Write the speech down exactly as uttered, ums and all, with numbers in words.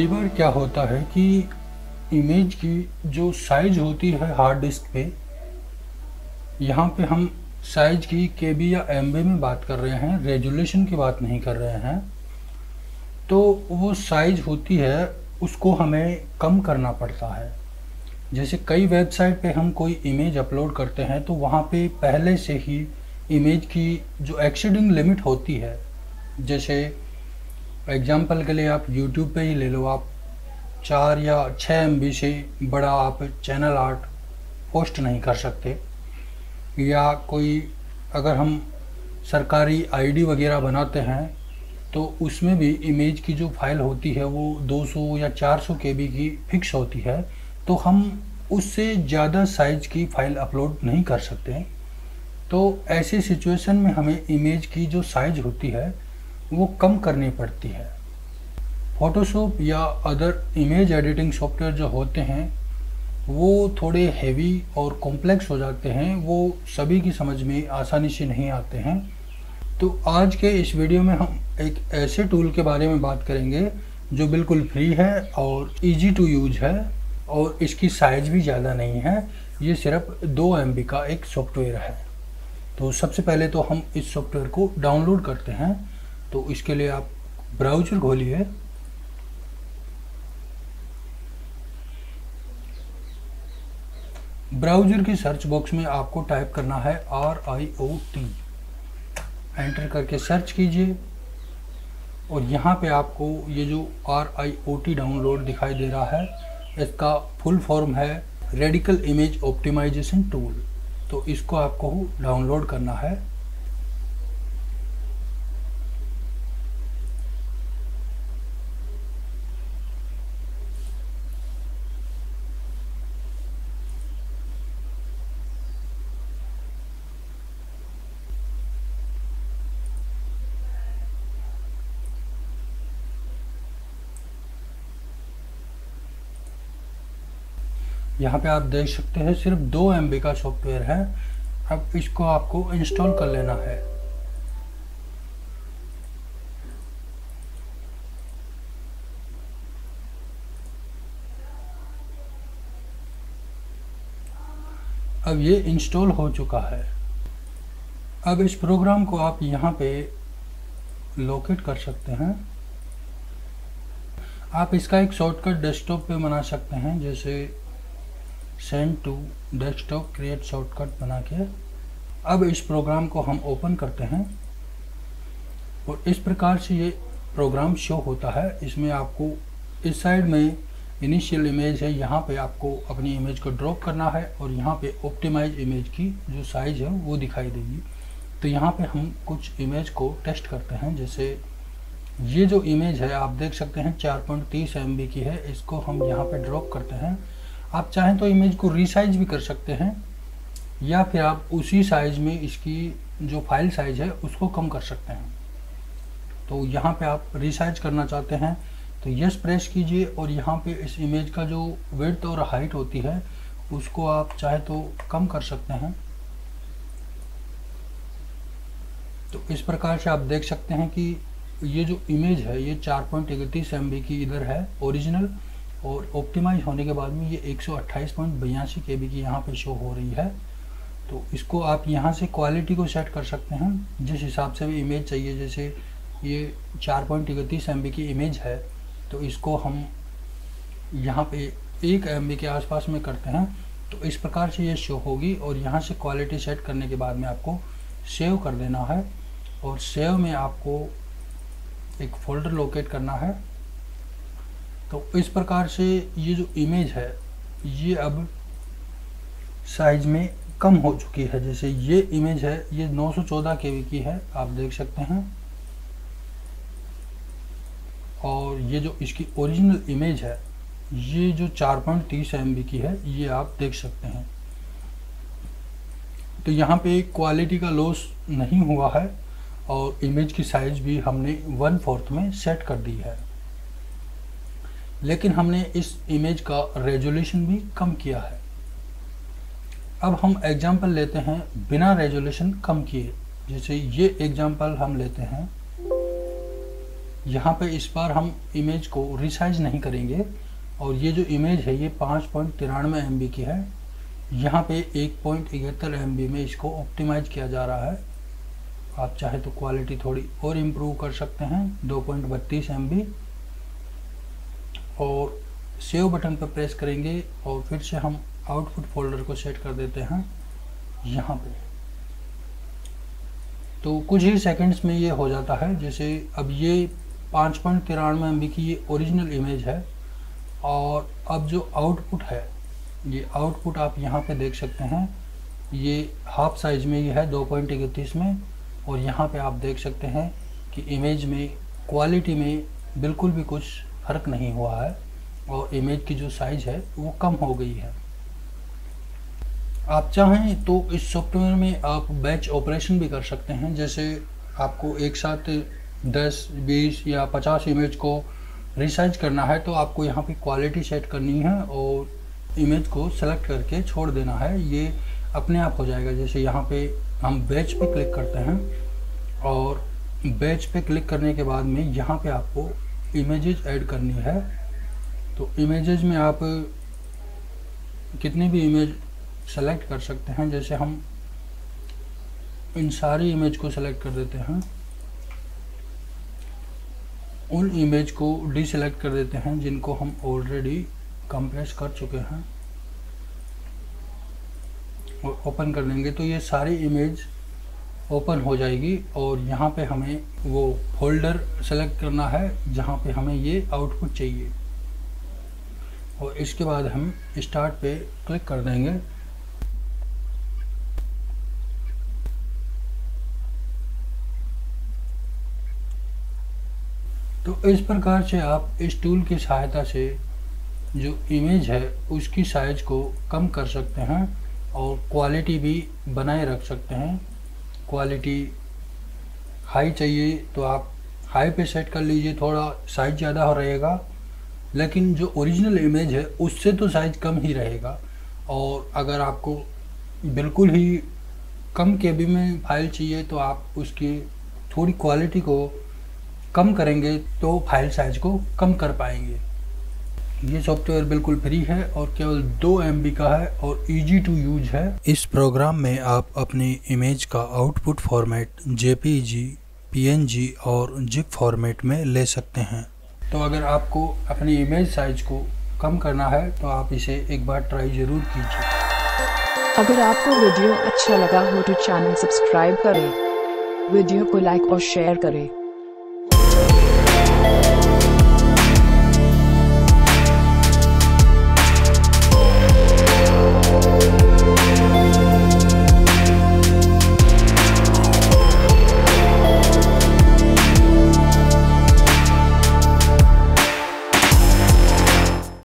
बार क्या होता है कि इमेज की जो साइज होती है हार्ड डिस्क पे, यहाँ पे हम साइज की केबी या एमबी में बात कर रहे हैं, रेजोल्यूशन की बात नहीं कर रहे हैं। तो वो साइज होती है उसको हमें कम करना पड़ता है। जैसे कई वेबसाइट पे हम कोई इमेज अपलोड करते हैं तो वहाँ पे पहले से ही इमेज की जो एक्सीडिंग लिमिट होती है, जैसे एग्जांपल के लिए आप यूट्यूब पे ही ले लो, आप चार या छः एम बी से बड़ा आप चैनल आर्ट पोस्ट नहीं कर सकते। या कोई अगर हम सरकारी आईडी वगैरह बनाते हैं तो उसमें भी इमेज की जो फाइल होती है वो दो सौ या चार सौ के बी की फिक्स होती है, तो हम उससे ज़्यादा साइज की फाइल अपलोड नहीं कर सकते। तो ऐसी सिचुएशन में हमें इमेज की जो साइज होती है वो कम करनी पड़ती है। फ़ोटोशॉप या अदर इमेज एडिटिंग सॉफ्टवेयर जो होते हैं वो थोड़े हेवी और कॉम्प्लेक्स हो जाते हैं, वो सभी की समझ में आसानी से नहीं आते हैं। तो आज के इस वीडियो में हम एक ऐसे टूल के बारे में बात करेंगे जो बिल्कुल फ्री है और इजी टू यूज है और इसकी साइज़ भी ज़्यादा नहीं है। ये सिर्फ दो एम बी का एक सॉफ्टवेयर है। तो सबसे पहले तो हम इस सॉफ्टवेयर को डाउनलोड करते हैं। तो इसके लिए आप ब्राउज़र खोलिए, ब्राउज़र की सर्च बॉक्स में आपको टाइप करना है R I O T, enter करके सर्च कीजिए और यहाँ पे आपको ये जो R I O T download दिखाई दे रहा है, इसका फुल फॉर्म है रेडिकल इमेज ऑप्टिमाइजेशन टूल। तो इसको आपको डाउनलोड करना है। यहाँ पे आप देख सकते हैं सिर्फ दो एम बी का सॉफ्टवेयर है। अब इसको आपको इंस्टॉल कर लेना है। अब ये इंस्टॉल हो चुका है। अब इस प्रोग्राम को आप यहाँ पे लोकेट कर सकते हैं। आप इसका एक शॉर्टकट डेस्कटॉप पे बना सकते हैं, जैसे send to desktop create shortcut बना के। अब इस प्रोग्राम को हम ओपन करते हैं और इस प्रकार से ये प्रोग्राम शो होता है। इसमें आपको इस साइड में इनिशियल इमेज है, यहाँ पे आपको अपनी इमेज को ड्रॉप करना है और यहाँ पे ऑप्टिमाइज इमेज की जो साइज है वो दिखाई देगी। तो यहाँ पे हम कुछ इमेज को टेस्ट करते हैं। जैसे ये जो इमेज है आप देख सकते हैं चार पॉइंट तीस एम बी की है, इसको हम यहाँ पे ड्रॉप करते हैं। आप चाहें तो इमेज को रीसाइज भी कर सकते हैं या फिर आप उसी साइज में इसकी जो फाइल साइज है उसको कम कर सकते हैं। तो यहाँ पे आप रीसाइज करना चाहते हैं तो यस प्रेस कीजिए और यहाँ पे इस इमेज का जो विड्थ और हाइट होती है उसको आप चाहे तो कम कर सकते हैं। तो इस प्रकार से आप देख सकते हैं कि ये जो इमेज है ये चार पॉइंट इकतीस एम बी की इधर है ओरिजिनल, और ऑप्टिमाइज होने के बाद में ये एक सौ अट्ठाईस पॉइंट बयासी के बी की यहाँ पे शो हो रही है। तो इसको आप यहाँ से क्वालिटी को सेट कर सकते हैं जिस हिसाब से भी इमेज चाहिए। जैसे ये चार पॉइंट इकतीस एम बी की इमेज है तो इसको हम यहाँ पे एक एम बी के आसपास में करते हैं तो इस प्रकार से ये शो होगी। और यहाँ से क्वालिटी सेट करने के बाद में आपको सेव कर देना है और सेव में आपको एक फोल्डर लोकेट करना है। तो इस प्रकार से ये जो इमेज है ये अब साइज में कम हो चुकी है। जैसे ये इमेज है ये नौ सौ चौदह के बी की है, आप देख सकते हैं, और ये जो इसकी ओरिजिनल इमेज है ये जो चार पॉइंट तीस एम बी की है ये आप देख सकते हैं। तो यहाँ पे क्वालिटी का लॉस नहीं हुआ है और इमेज की साइज भी हमने वन फोर्थ में सेट कर दी है, लेकिन हमने इस इमेज का रेजोल्यूशन भी कम किया है। अब हम एग्जांपल लेते हैं बिना रेजोल्यूशन कम किए। जैसे ये एग्जांपल हम लेते हैं, यहाँ पे इस बार हम इमेज को रिसाइज नहीं करेंगे और ये जो इमेज है ये पाँच पॉइंट तिरानवे एम बी की है। यहाँ पे एक पॉइंट इकहत्तर एम बी में इसको ऑप्टिमाइज किया जा रहा है। आप चाहे तो क्वालिटी थोड़ी और इम्प्रूव कर सकते हैं, दो पॉइंट बत्तीस एम बी। और सेव बटन पर प्रेस करेंगे और फिर से हम आउटपुट फोल्डर को सेट कर देते हैं यहाँ पे। तो कुछ ही सेकंड्स में ये हो जाता है। जैसे अब ये पाँच पॉइंट तिरानवे एम बी की ये ओरिजिनल इमेज है और अब जो आउटपुट है ये आउटपुट आप यहाँ पे देख सकते हैं, ये हाफ साइज में ये है दो पॉइंट इकतीस में। और यहाँ पे आप देख सकते हैं कि इमेज में क्वालिटी में बिल्कुल भी कुछ फ़र्क नहीं हुआ है और इमेज की जो साइज है वो कम हो गई है। आप चाहें तो इस सॉफ्टवेयर में आप बैच ऑपरेशन भी कर सकते हैं। जैसे आपको एक साथ दस, बीस या पचास इमेज को रिसाइज करना है तो आपको यहाँ पे क्वालिटी सेट करनी है और इमेज को सेलेक्ट करके छोड़ देना है, ये अपने आप हो जाएगा। जैसे यहाँ पे हम बैच पे क्लिक करते हैं और बैच पे क्लिक करने के बाद में यहाँ पे आपको इमेजेस ऐड करनी है। तो इमेजेस में आप कितनी भी इमेज सेलेक्ट कर सकते हैं। जैसे हम इन सारी इमेज को सेलेक्ट कर देते हैं, उन इमेज को डीसेलेक्ट कर देते हैं जिनको हम ऑलरेडी कंप्रेस कर चुके हैं और ओपन कर देंगे तो ये सारी इमेज ओपन हो जाएगी। और यहाँ पे हमें वो फोल्डर सेलेक्ट करना है जहाँ पे हमें ये आउटपुट चाहिए और इसके बाद हम स्टार्ट पे क्लिक कर देंगे। तो इस प्रकार से आप इस टूल की सहायता से जो इमेज है उसकी साइज को कम कर सकते हैं और क्वालिटी भी बनाए रख सकते हैं। क्वालिटी हाई चाहिए तो आप हाई पे सेट कर लीजिए, थोड़ा साइज ज़्यादा हो रहेगा, लेकिन जो ओरिजिनल इमेज है उससे तो साइज कम ही रहेगा। और अगर आपको बिल्कुल ही कम केबी में फाइल चाहिए तो आप उसकी थोड़ी क्वालिटी को कम करेंगे तो फाइल साइज को कम कर पाएंगे। ये सॉफ्टवेयर बिल्कुल फ्री है और केवल दो एम बी का है और इजी टू यूज है। इस प्रोग्राम में आप अपनी इमेज का output format J P G, P N G और जिप फॉर्मेट में ले सकते हैं। तो अगर आपको अपनी इमेज साइज को कम करना है तो आप इसे एक बार ट्राई ज़रूर कीजिए। अगर आपको वीडियो अच्छा लगा हो तो चैनल सब्सक्राइब करें, वीडियो को लाइक और शेयर करें।